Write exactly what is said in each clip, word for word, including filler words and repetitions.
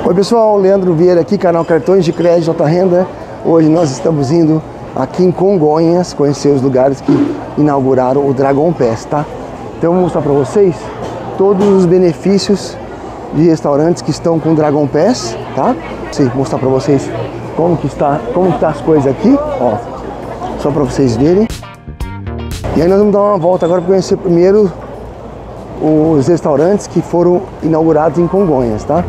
Oi pessoal, Leandro Vieira aqui, canal Cartões de Crédito Alta Renda. Hoje nós estamos indo aqui em Congonhas conhecer os lugares que inauguraram o Dragon Pass, tá? Então eu vou mostrar para vocês todos os benefícios de restaurantes que estão com o Dragon Pass, tá? Vou mostrar para vocês como que está, como que tá as coisas aqui, ó, só para vocês verem. E aí nós vamos dar uma volta agora para conhecer primeiro os restaurantes que foram inaugurados em Congonhas, tá?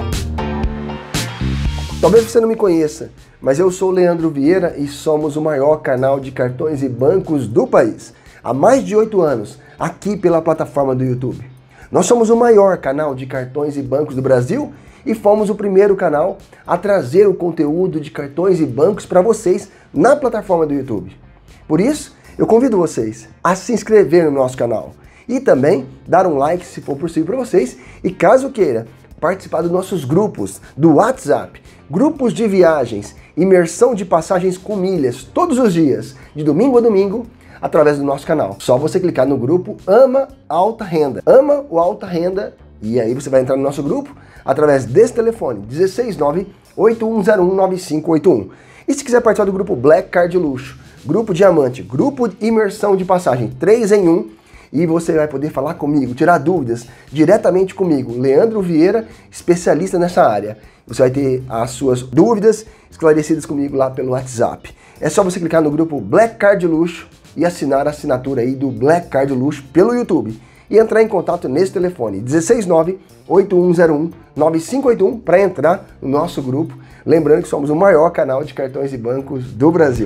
Talvez você não me conheça, mas eu sou o Leandro Vieira e somos o maior canal de cartões e bancos do país. Há mais de oito anos, aqui pela plataforma do YouTube. Nós somos o maior canal de cartões e bancos do Brasil e fomos o primeiro canal a trazer o conteúdo de cartões e bancos para vocês na plataforma do YouTube. Por isso, eu convido vocês a se inscrever no nosso canal e também dar um like se for possível para vocês e caso queira participar dos nossos grupos do WhatsApp, grupos de viagens, imersão de passagens com milhas todos os dias, de domingo a domingo, através do nosso canal. Só você clicar no grupo Ama Alta Renda. Ama o Alta Renda e aí você vai entrar no nosso grupo através desse telefone, dezesseis nove oito um zero um nove cinco oito um. E se quiser participar do grupo Black Card Luxo, grupo Diamante, grupo de imersão de passagem três em um, e você vai poder falar comigo, tirar dúvidas diretamente comigo, Leandro Vieira, especialista nessa área. Você vai ter as suas dúvidas esclarecidas comigo lá pelo WhatsApp. É só você clicar no grupo Black Card Luxo e assinar a assinatura aí do Black Card Luxo pelo YouTube. E entrar em contato nesse telefone, dezesseis nove oito um zero um nove cinco oito um, para entrar no nosso grupo. Lembrando que somos o maior canal de cartões e bancos do Brasil.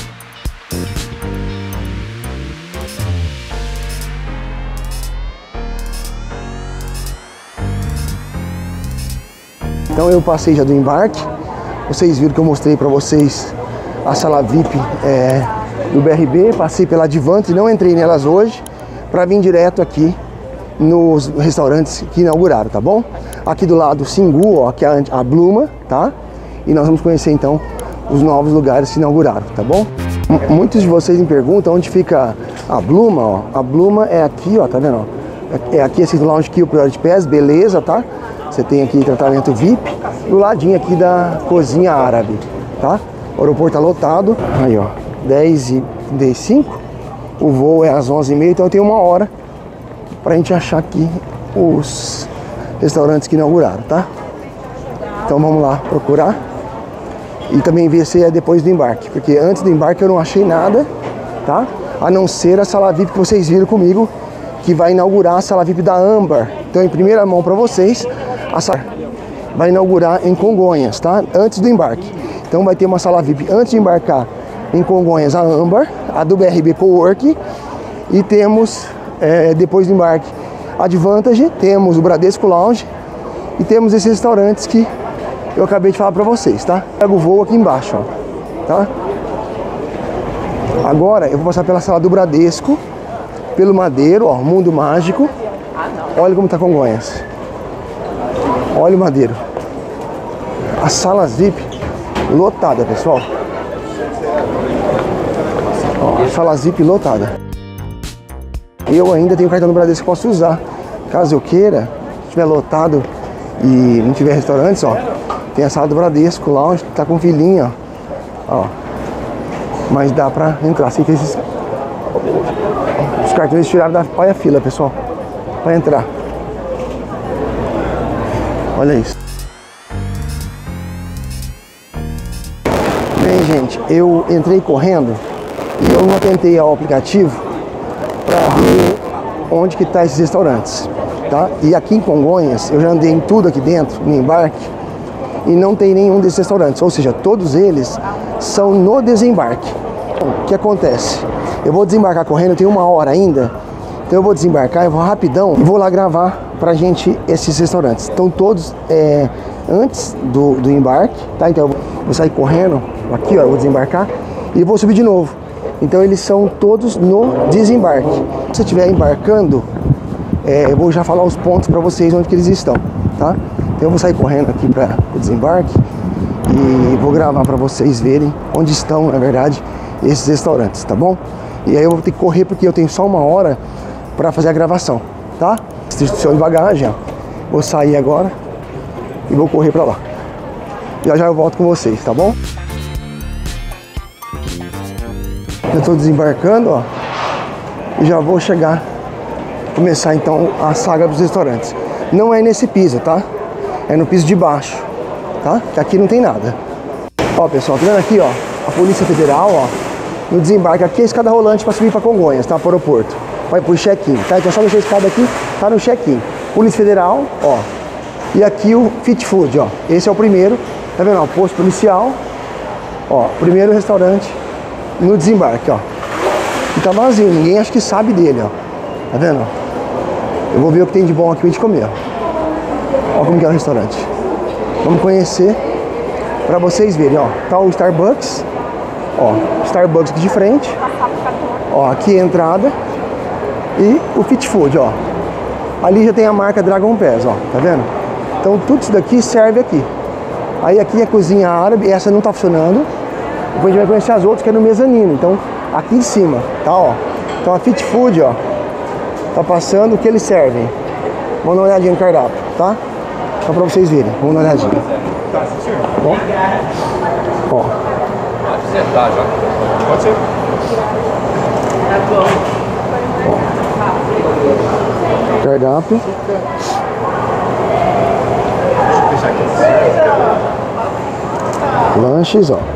Então eu passei já do embarque, vocês viram que eu mostrei para vocês a sala V I P é, do B R B, passei pela Advante, não entrei nelas hoje, para vir direto aqui nos restaurantes que inauguraram, tá bom? Aqui do lado Singu, ó, que é a Bluma, tá? E nós vamos conhecer então os novos lugares que inauguraram, tá bom? M muitos de vocês me perguntam onde fica a Bluma, ó. A Bluma é aqui, ó, tá vendo? Ó? É aqui esse Lounge Kill Priority Pass, beleza, tá? Você tem aqui tratamento V I P, do ladinho aqui da cozinha árabe, tá? O aeroporto tá lotado, aí ó, dez e trinta e cinco, o voo é às onze e meia, então eu tenho uma hora pra gente achar aqui os restaurantes que inauguraram, tá? Então vamos lá procurar e também ver se é depois do embarque, porque antes do embarque eu não achei nada, tá? A não ser a sala V I P que vocês viram comigo, que vai inaugurar a sala V I P da Ambar. Então em primeira mão pra vocês, a sala vai inaugurar em Congonhas, tá? Antes do embarque. Então vai ter uma sala V I P antes de embarcar em Congonhas, a Ambar, a do B R B Cowork, e temos é, depois do embarque a Advantage, temos o Bradesco Lounge e temos esses restaurantes que eu acabei de falar pra vocês, tá? Pega o voo aqui embaixo, ó, tá? Agora eu vou passar pela sala do Bradesco, pelo Madeiro, ó, Mundo Mágico. Olha como tá Congonhas. Olha o Madeiro. As salas V I P lotada, pessoal. Ó, salas V I P lotada. Eu ainda tenho cartão do Bradesco que posso usar. Caso eu queira, se estiver lotado e não tiver restaurantes, ó, tem a sala do Bradesco lá, onde tá com filinha, ó. Mas dá pra entrar. Assim que esses os cartões tiraram da olha a fila, pessoal, pra entrar. Olha isso. Bem, gente, eu entrei correndo e eu não atentei ao aplicativo para ver onde que tá esses restaurantes, tá? E aqui em Congonhas, eu já andei em tudo aqui dentro, no embarque, e não tem nenhum desses restaurantes, ou seja, todos eles são no desembarque. O que acontece? Eu vou desembarcar correndo, eu tenho uma hora ainda, então eu vou desembarcar, eu vou rapidão e vou lá gravar pra gente esses restaurantes. Estão todos é, antes do, do embarque, tá? Então eu vou sair correndo aqui, ó, eu vou desembarcar e vou subir de novo. Então eles são todos no desembarque. Se você estiver embarcando, é, eu vou já falar os pontos para vocês onde que eles estão, tá? Então eu vou sair correndo aqui para o desembarque e vou gravar para vocês verem onde estão, na verdade, esses restaurantes, tá bom? E aí eu vou ter que correr porque eu tenho só uma hora para fazer a gravação, tá? Restrição de bagagem, ó. Vou sair agora e vou correr para lá. Já já eu volto com vocês, tá bom? Eu tô desembarcando, ó. E já vou chegar, começar então a saga dos restaurantes. Não é nesse piso, tá? É no piso de baixo, tá? Que aqui não tem nada. Ó, pessoal, tá vendo aqui, ó? A Polícia Federal, ó. No desembarque aqui é a escada rolante para subir para Congonhas, tá? Para o aeroporto. Vai pro check-in, tá? Então só deixar a escada aqui, tá no check-in. Polícia Federal, ó. E aqui o Fit Food, ó. Esse é o primeiro, tá vendo? Ó, posto policial, ó. Primeiro restaurante no desembarque, ó. E tá vazio, ninguém acho que sabe dele, ó. Tá vendo? Eu vou ver o que tem de bom aqui pra gente comer, ó. Ó como que é o restaurante. Vamos conhecer pra vocês verem, ó. Tá o Starbucks, ó. Starbucks aqui de frente. Ó, aqui é a entrada. E o Fit Food, ó. Ali já tem a marca Dragon Pass, ó. Tá vendo? Então tudo isso daqui serve aqui. Aí aqui é a cozinha árabe, essa não tá funcionando. Depois a gente vai conhecer as outras que é no mezanino. Então, aqui em cima, tá, ó. Então a Fit Food, ó, tá passando o que eles servem. Vamos dar uma olhadinha no cardápio, tá? Só pra vocês verem. Vamos dar uma olhadinha. Bom? Ó. Pode sentar já. Pode ser. Ó. Cardápio. Lanches, ó.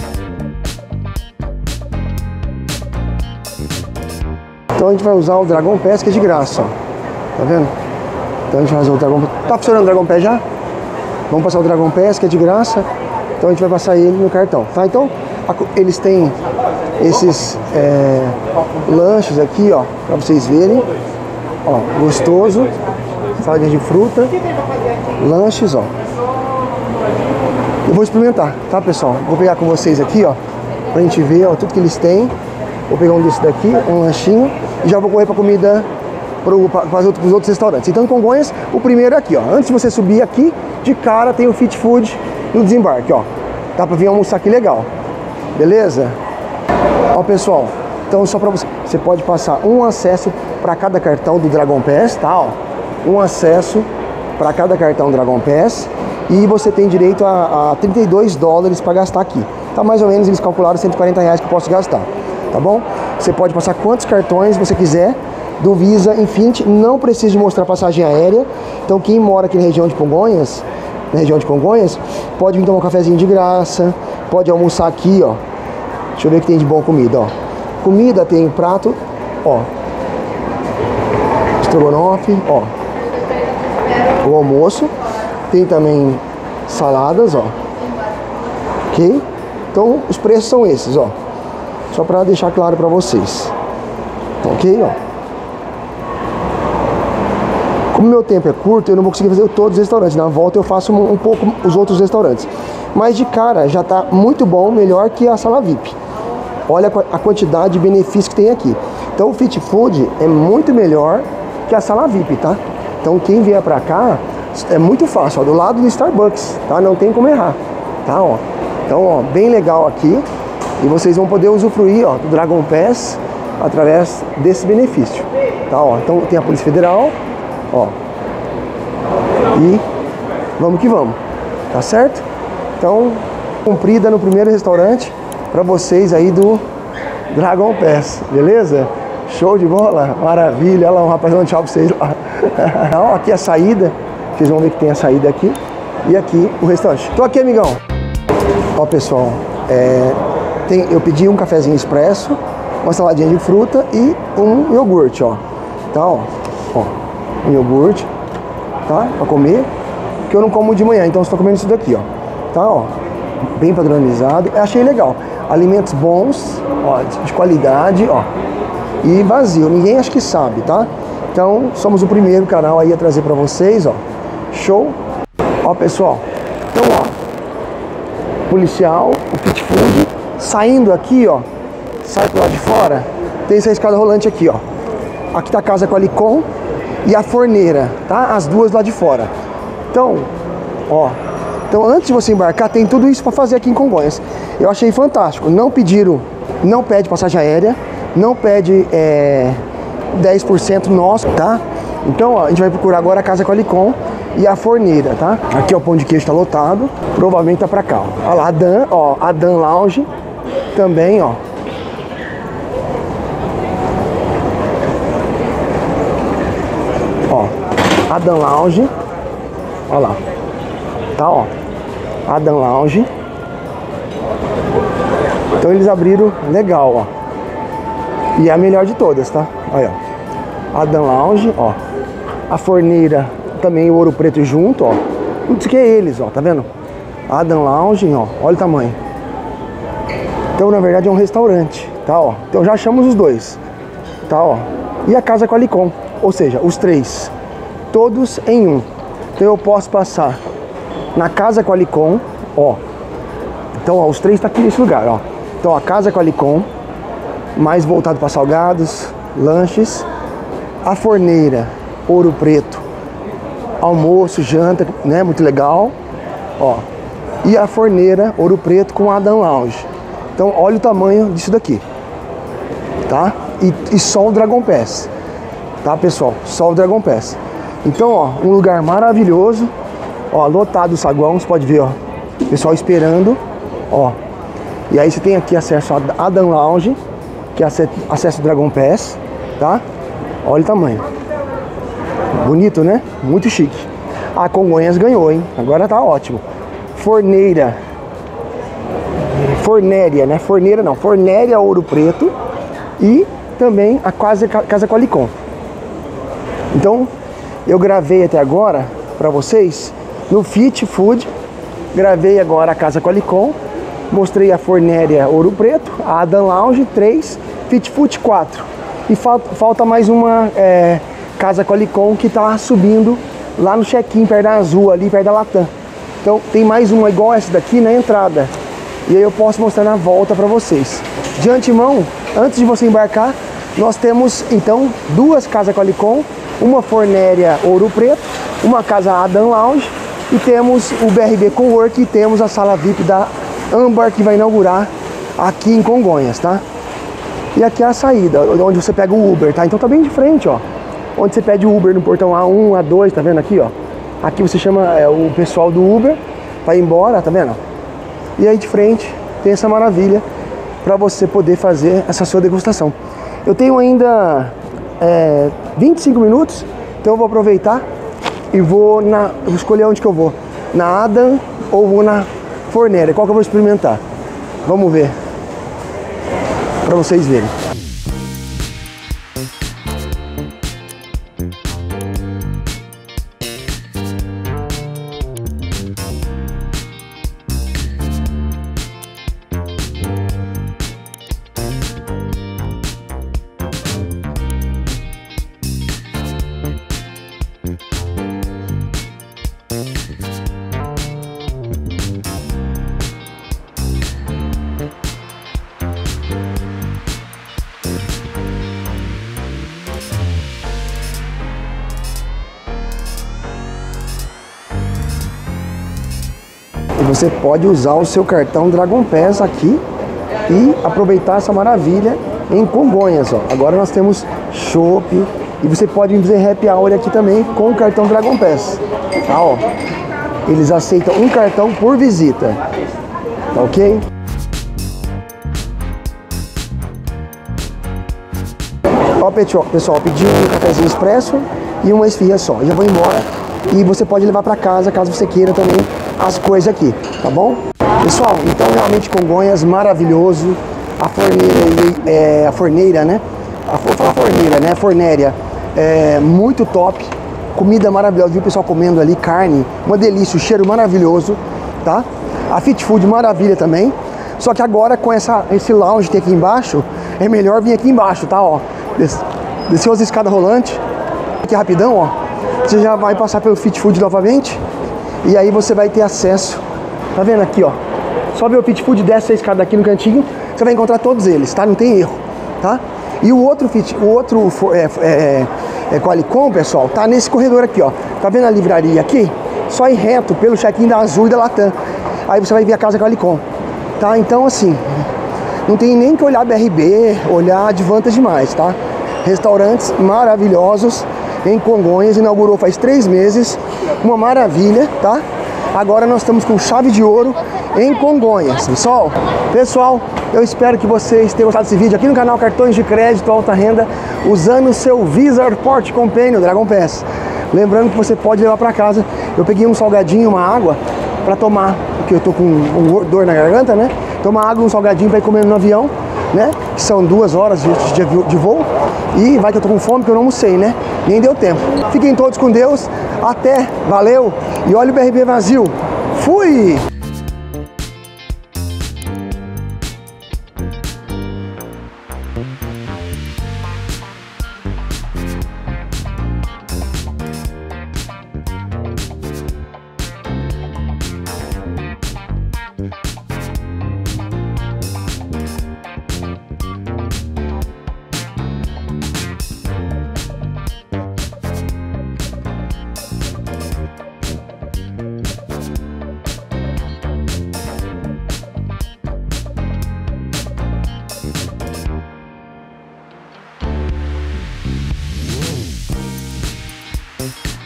Então a gente vai usar o Dragon Pass, que é de graça, ó. Tá vendo? Então a gente vai usar o Dragon Pass. Tá funcionando o Dragon Pass já? Vamos passar o Dragon Pass, que é de graça. Então a gente vai passar ele no cartão, tá? Então eles têm esses é, lanches aqui, ó, pra vocês verem. Ó, gostoso. Saladinha de fruta. Lanches, ó. Eu vou experimentar, tá, pessoal? Vou pegar com vocês aqui, ó, pra gente ver, ó, tudo que eles têm. Vou pegar um desse daqui, um lanchinho, e já vou correr pra comida pro, pra, para os outros restaurantes. Então, em Congonhas, o primeiro é aqui, ó. Antes de você subir aqui, de cara tem o Fit Food no desembarque, ó. Dá pra vir almoçar aqui legal. Beleza? Ó, pessoal, então só pra você, você pode passar um acesso para cada cartão do Dragon Pass, tá, ó. Um acesso para cada cartão Dragon Pass. E você tem direito a, a trinta e dois dólares para gastar aqui. Tá mais ou menos, eles calcularam cento e quarenta reais que eu posso gastar. Tá bom? Você pode passar quantos cartões você quiser do Visa Infinity. Não precisa de mostrar passagem aérea. Então quem mora aqui na região de Congonhas, na região de Congonhas, pode vir tomar um cafezinho de graça. Pode almoçar aqui, ó. Deixa eu ver o que tem de bom comida, ó. Comida tem um prato, ó. Estrogonofe, ó. O almoço. Tem também saladas, ó. Ok? Então, os preços são esses, ó. Só para deixar claro para vocês. Ok, ó. Como meu tempo é curto, eu não vou conseguir fazer todos os restaurantes. Na volta eu faço um, um pouco os outros restaurantes. Mas de cara, já tá muito bom, melhor que a sala V I P. Olha a quantidade de benefícios que tem aqui. Então, o Fit Food é muito melhor que a sala V I P, tá? Então, quem vier para cá... É muito fácil, ó, do lado do Starbucks, tá? Não tem como errar, tá, ó. Então, ó, bem legal aqui. E vocês vão poder usufruir, ó, do Dragon Pass através desse benefício, tá, ó. Então, tem a Polícia Federal, ó. E vamos que vamos, tá certo? Então, cumprida no primeiro restaurante para vocês aí do Dragon Pass, beleza? Show de bola, maravilha. Olha lá, um rapaz dando tchau pra vocês lá. Então, aqui a saída. Vocês vão ver que tem a saída aqui. E aqui o restaurante. Tô aqui, amigão. Ó, pessoal. É, tem, eu pedi um cafezinho expresso, uma saladinha de fruta e um iogurte, ó. Tá, ó. Ó, um iogurte, tá? Pra comer. Que eu não como de manhã, então eu estou comendo isso daqui, ó. Tá, ó. Bem padronizado. Eu achei legal. Alimentos bons, ó, de qualidade, ó. E vazio. Ninguém acho que sabe, tá? Então, somos o primeiro canal aí a trazer pra vocês, ó. Show? Ó, pessoal. Então, ó. Policial, o Fit Food. Saindo aqui, ó. Sai pro lado de fora. Tem essa escada rolante aqui, ó. Aqui tá a casa com a Licom e a forneira, tá? As duas lá de fora. Então, ó. Então, antes de você embarcar, tem tudo isso pra fazer aqui em Congonhas. Eu achei fantástico. Não pediram, não pede passagem aérea, não pede é, dez por cento nosso, tá? Então, ó, a gente vai procurar agora a casa com a Licom e a forneira, tá? Aqui ó, o pão de queijo tá lotado, provavelmente tá pra cá, ó. Olha lá, a Dan, ó, a Dan Lounge também, ó. Ó, a Dan Lounge, olha lá, tá, ó, a Dan Lounge. Então eles abriram legal, ó. E é a melhor de todas, tá? Olha, ó, a Dan Lounge, ó, a forneira também, o Ouro Preto junto, ó. Tudo isso que é eles, ó, tá vendo? A Dan Lounge, ó, olha o tamanho. Então, na verdade, é um restaurante, tá, ó. Então já achamos os dois, tá, ó. E a Casa Qualicon, ou seja, os três, todos em um. Então eu posso passar na Casa Qualicon, ó. Então, ó, os três tá aqui nesse lugar, ó. Então, a Casa Qualicon, mais voltado para salgados, lanches. A forneira, Ouro Preto, almoço, janta, né, muito legal, ó. E a forneira, Ouro Preto, com a Dan Lounge. Então, olha o tamanho disso daqui, tá? E, e só o Dragon Pass, tá, pessoal? Só o Dragon Pass. Então, ó, um lugar maravilhoso, ó, lotado o saguão, você pode ver, ó, pessoal esperando, ó. E aí você tem aqui acesso a Dan Lounge, que é acesso ao Dragon Pass, tá? Olha o tamanho. Bonito, né? Muito chique. A Congonhas ganhou, hein? Agora tá ótimo. Forneira. Fornéria, né? Forneira não. Fornéria Ouro Preto. E também a Casa, Casa Qualicon. Então, eu gravei até agora pra vocês no Fit Food. Gravei agora a Casa Qualicon. Mostrei a Fornéria Ouro Preto, a Dan Lounge três, Fit Food quatro. E falta, falta mais uma é, Casa Qualicon que tá subindo lá no check-in, perto da Azul, ali perto da Latam. Então tem mais uma igual essa daqui na entrada. E aí eu posso mostrar na volta para vocês. De antemão, antes de você embarcar, nós temos então duas Casa Qualicon, uma Fornéria Ouro Preto, uma casa Dan Lounge e temos o B R B Cowork e temos a sala V I P da Âmbar que vai inaugurar aqui em Congonhas, tá? E aqui é a saída, onde você pega o Uber, tá? Então tá bem de frente, ó. Onde você pede o Uber no portão A um, A dois, tá vendo aqui, ó? Aqui você chama é, o pessoal do Uber pra ir embora, tá vendo? E aí de frente tem essa maravilha pra você poder fazer essa sua degustação. Eu tenho ainda é, vinte e cinco minutos, então eu vou aproveitar e vou, na, eu vou escolher onde que eu vou. Na Adam ou vou na Fornéria, qual que eu vou experimentar? Vamos ver, para vocês verem. Você pode usar o seu cartão Dragon Pass aqui e aproveitar essa maravilha em Congonhas, ó. Agora nós temos chopp e você pode fazer happy hour aqui também com o cartão Dragon Pass, tá, ó. Eles aceitam um cartão por visita, tá ok? Ó, pessoal, pedi um cafezinho expresso e uma esfirra só, já vou embora. E você pode levar para casa, caso você queira também, as coisas aqui, tá bom? Pessoal, então realmente Congonhas, maravilhoso. A forneira, é, a forneira, né? A, a forneira, né? A fornéria, é muito top. Comida maravilhosa, viu o pessoal comendo ali, carne, uma delícia, o cheiro maravilhoso, tá? A Fit Food, maravilha também. Só que agora com essa, esse lounge que tem aqui embaixo, é melhor vir aqui embaixo, tá? Ó, des, desceu as escadas rolantes, aqui rapidão, ó. Você já vai passar pelo Fit Food novamente e aí você vai ter acesso, tá vendo aqui, ó? Sobe o Fit Food, desce a escada aqui no cantinho, você vai encontrar todos eles, tá? Não tem erro, tá? E o outro fit, o outro é, é, é Qualicon, pessoal, tá nesse corredor aqui, ó. Tá vendo a livraria aqui? Só ir reto pelo check-in da Azul e da Latam. Aí você vai ver a Casa Qualicon, tá? Então, assim, não tem nem que olhar B R B, olhar Advantage demais, tá? Restaurantes maravilhosos em Congonhas, inaugurou faz três meses uma maravilha, tá? Agora nós estamos com chave de ouro em Congonhas. Pessoal, pessoal, eu espero que vocês tenham gostado desse vídeo aqui no canal Cartões de Crédito Alta Renda, usando o seu Visa Airport Companion Dragon Pass. Lembrando que você pode levar para casa. Eu peguei um salgadinho, uma água para tomar, porque eu tô com um dor na garganta, né? Tomar água, um salgadinho para ir comendo no avião, né? Que são duas horas de, de, de voo. E vai que eu tô com fome, que eu não almocei, né? Nem deu tempo. Fiquem todos com Deus. Até, valeu. E olha o B R B vazio. Fui! We'll be right back.